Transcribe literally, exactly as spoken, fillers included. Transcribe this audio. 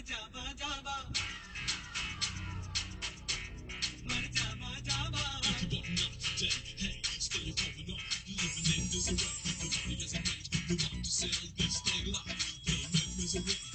जावा जावा मर जावा जावा but not today. Hey, still going on, living in disarray. Nobody has a mate, we want to sell this thing life. They make misery.